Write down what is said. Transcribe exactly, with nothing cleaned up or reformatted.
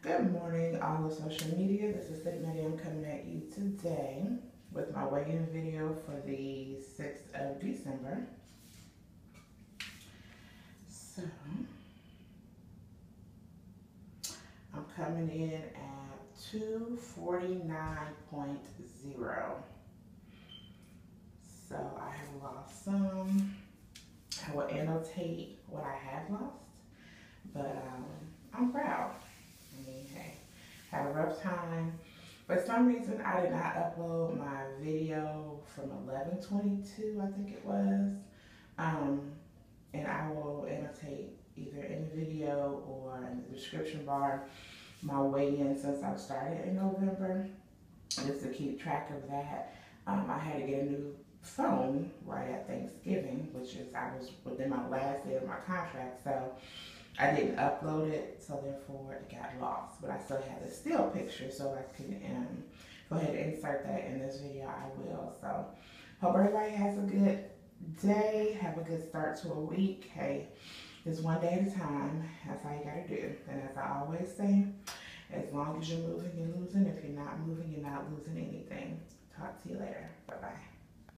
Good morning, all of social media. This is Thick Media. I'm coming at you today with my weigh-in video for the sixth of December. So, I'm coming in at two forty-nine point zero. So, I have lost some. I will annotate what I have lost, but um, I'm proud. I mean, hey, had a rough time. For some reason, I did not upload my video from eleven twenty-two, I think it was. Um, and I will annotate either in the video or in the description bar my weigh-in since I've started in November, just to keep track of that. Um, I had to get a new phone right at Thanksgiving, which is, I was within my last day of my contract, so I didn't upload it, so therefore it got lost. But I still had the still picture, so I can um, go ahead and insert that in this video. I will. So hope everybody has a good day. Have a good start to a week. Hey, it's one day at a time. That's all you gotta do. And as I always say, as long as you're moving, you're losing. If you're not moving, you're not losing anything. Talk to you later. Bye bye.